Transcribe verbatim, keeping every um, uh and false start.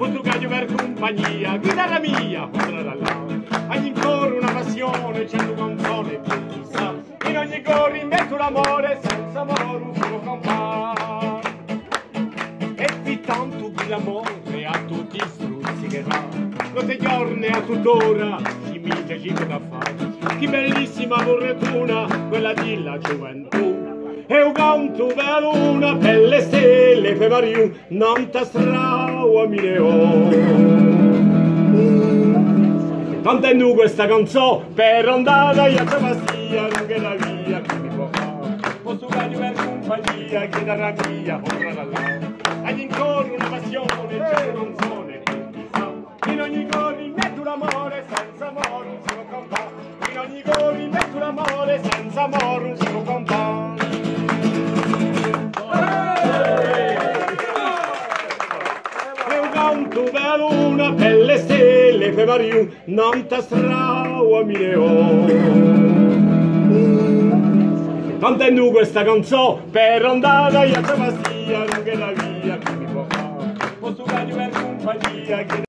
Portugallo per compagnia, chitarra mia, ogni coro una passione, c'è un canzone che chissà, in ogni coro invento l'amore, senza amore un solo compare. E vi tanto che l'amore a tutti i struzzi che va, notte e giorni a tutt'ora, ci minchia ci da fare, che bellissima fortuna, quella della gioventù. E un canto per luna, per le stelle, per Mariù, non ti strao a mille tanto è nu questa canzone, per andare a Giovastia, non che la via, che mi può fare. Posso gaglio per compagnia, chitarra mia, ora là. Agli incorri una passione, c'è una canzone, che sa. In ogni cori metto l'amore, senza amore non si può compare. In ogni cori metto l'amore, senza amore non si può compare. Canto per luna, per le stelle, per Mariù, non ti strao a mille tanto è nu questa canzone, per andare a Giovastia, non che la via, che mi può fare. Posso gaglio per compagnia, che